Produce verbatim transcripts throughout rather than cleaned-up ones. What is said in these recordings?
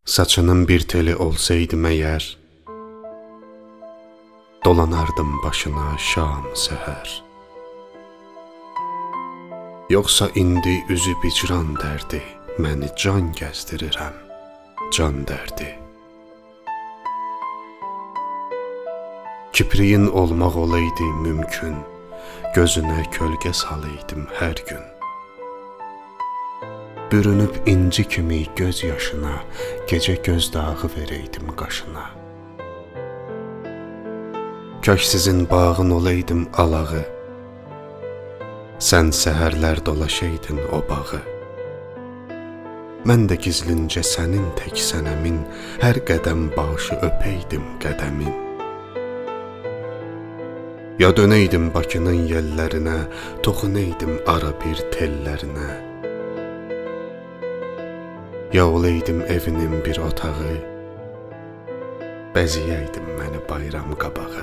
Saçının bir teli olsaydı məyər, dolanardım başına şam səhər. Yoxsa indi üzü bicran dərdi, məni can gəzdirirəm, can dərdi. Kipriyin olmaq olaydı mümkün, gözünə kölgə salaydım hər gün. Bürünüb inci kimi göz yaşına, gecə gözdağı verəydim qaşına. Kaş sizin bağın olaydım alağı, sən səhərlər dolaşaydın o bağı. Mən də gizlincə sənin tək sənəmin, hər qədəm başı öpəydim qədəmin. Ya dönəydim Bakının yellərinə, toxunaydım ara bir tellərinə. Ya olaydım evinin bir otağı, bəziyəydim məni bayram qabağı.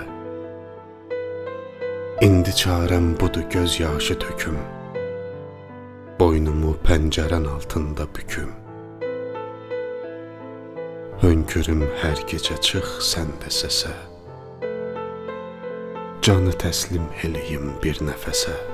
İndi çarəm budur göz yaşı töküm, boynumu pəncərən altında büküm. Hönkürüm hər gecə çıx sən də səsə, canı təslim eləyim bir nəfəsə.